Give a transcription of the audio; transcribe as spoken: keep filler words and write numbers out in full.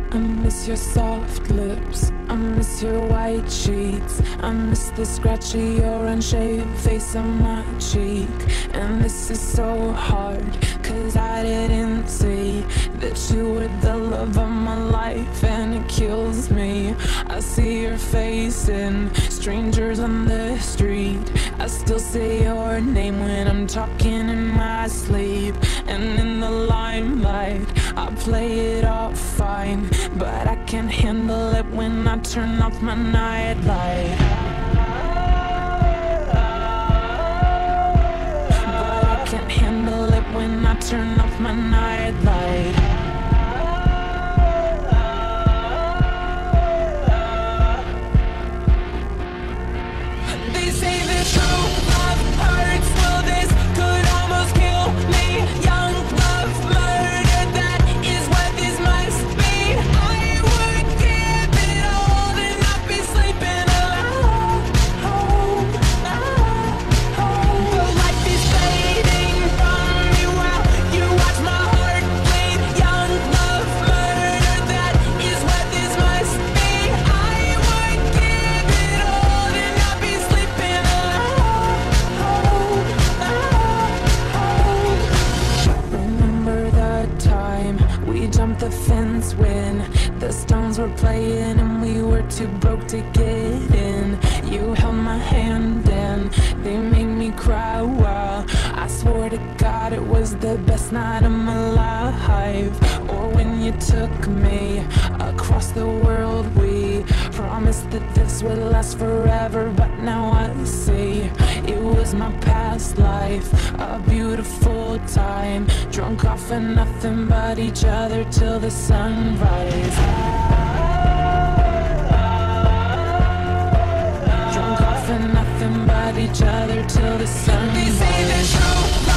I miss your soft lips, I miss your white sheets, I miss the scratchy or unshaved face on my cheek. And this is so hard, cause I didn't see that you were the love of my life, and it kills me. I see your face in strangers on the street, I still say your name when I'm talking in my sleep. And in the limelight, I play it off fine, but I can't handle it when I turn off my nightlight. But I can't handle it when I turn off my nightlight. They say that true love hurts, well this could almost kill me. Young love murder, that is what this must be. I would give it all and not be sleeping alone. But life is fading from me while you watch my heart bleed. Young love murder, that is what this must be. I would give it all and not be sleeping alone. Remember the time we jumped the fence when the Stones were playing and we were too broke to get in. You held my hand and they made me cry. Wow, I swore to God it was the best night of my life. Or when you took me across the world, we promised that this would last forever, but now I see it was my past life, a beautiful time, drunk off of nothing but each other till the sunrise. Drunk off of nothing but each other till the sunrise. They say the true